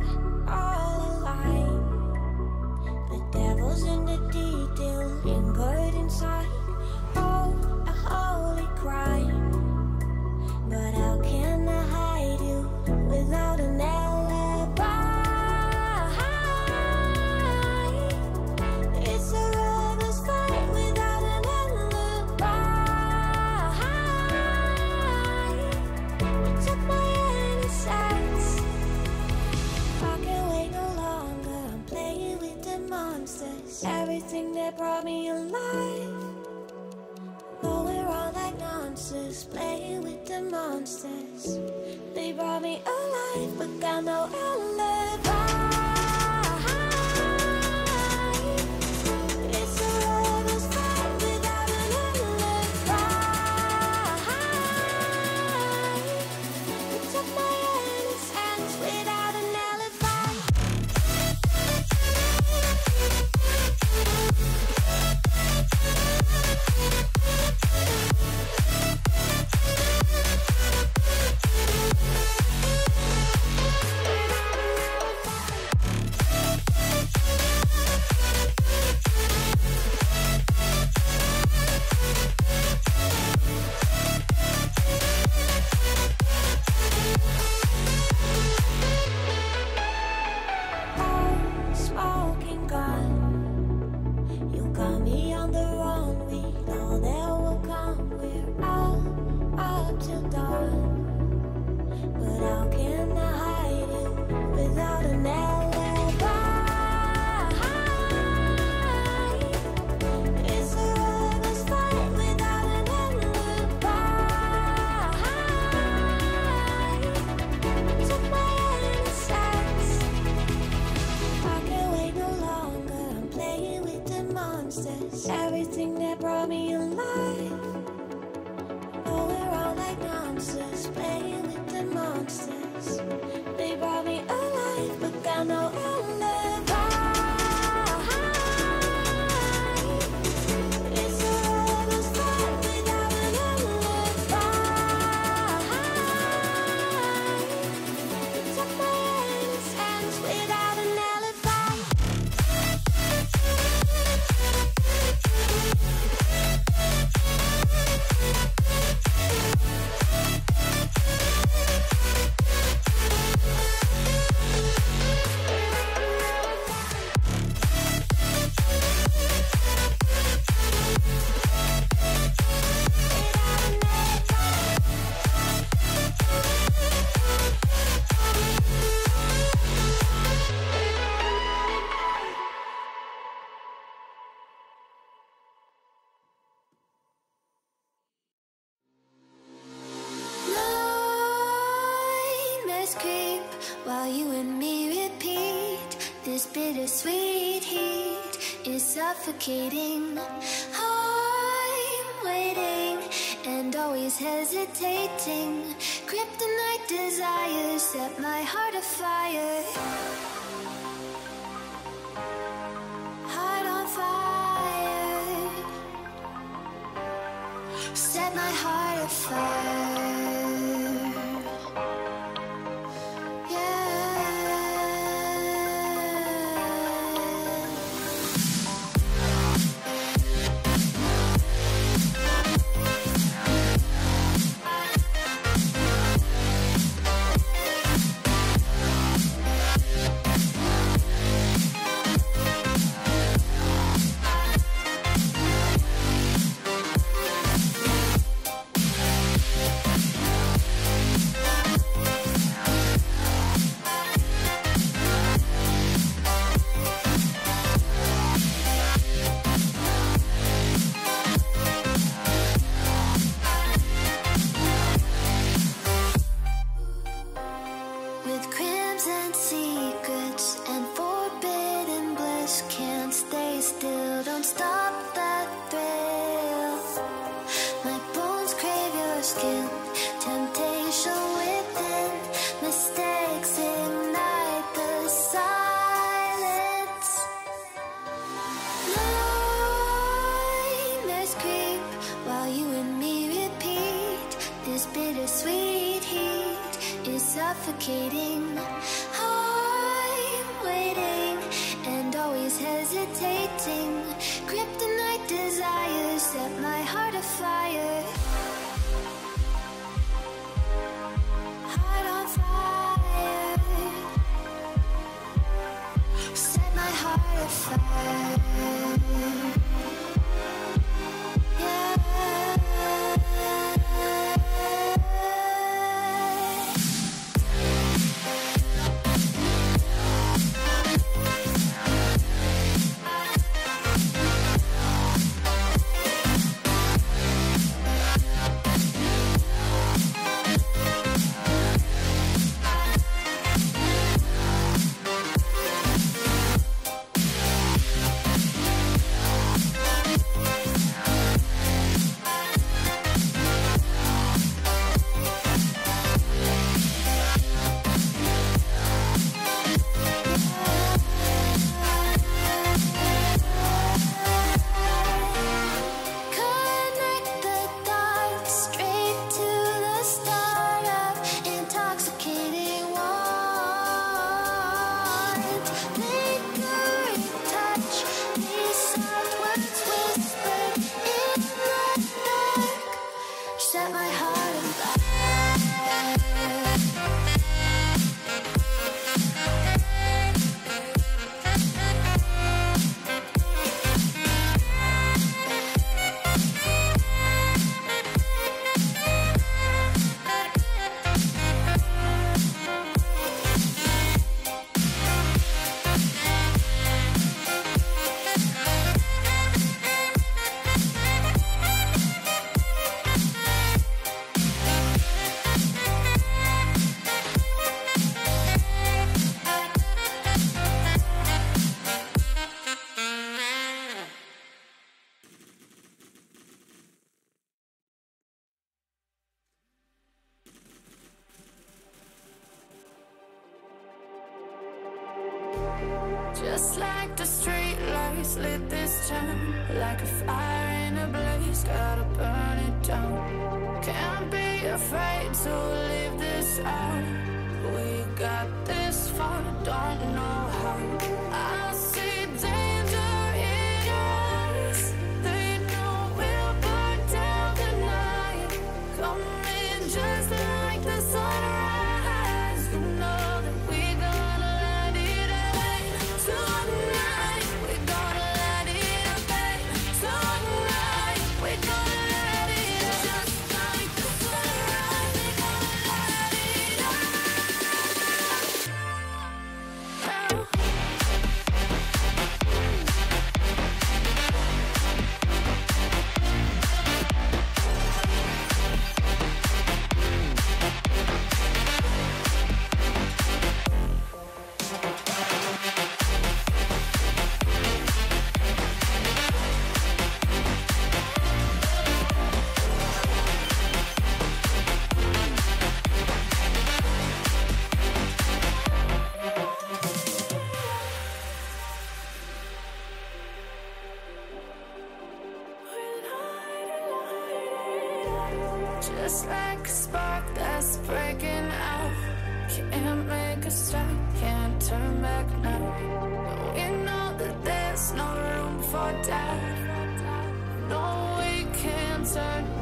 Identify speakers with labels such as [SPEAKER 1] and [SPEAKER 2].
[SPEAKER 1] all aligned. The devil's in the detail, lingered inside. Oh, a holy crime. But how can I hide you without an alibi? It's a lover's fight without an alibi. You took my innocence. I can't wait no longer. I'm playing with the monsters. Everything that brought me alive. Though we're all like monsters, playing with the monsters. They brought me alive, but got no alibi. It's a lover's fight without an alibi. You took my innocence without an alibi. Smoking gun, you got me on the run. We know that will come. We're out up till dawn. But how can I hide it without an alibi? It's a lover's fight without an alibi. Took my innocence. I can't wait no longer. I'm playing with the monsters. Everything that brought me alive. Oh, we're all like monsters, playing with the monsters. They brought me alive, but got no alibi. It's a lover's fight without an alibi. You took my innocence without an alibi. Nightmares creep while you and me repeat. This bittersweet heat is suffocating. I'm waiting and always hesitating. Kryptonite desires set my heart afire. Heart on fire. Set my heart afire.
[SPEAKER 2] bittersweet heat is suffocating. I'm
[SPEAKER 1] was hesitating. Kryptonite desires set my heart afire. Heart on fire. Set my heart afire.
[SPEAKER 2] Just like the street lights lit this town, like a fire in a blaze, gotta burn it down. Can't be afraid to leave this out. We got this far, don't know how. I see danger in your eyes. They know we'll burn down the night. Coming just like the sunrise. You know that we gonna let it rain. Tonight, we gonna let it rain. Tonight, we gonna let it rain. Just like the sunrise, we gonna let it rain. Just like a spark that's breaking out. Can't make a stop, can't turn back now. We know that there's no room for doubt. No, we can't turn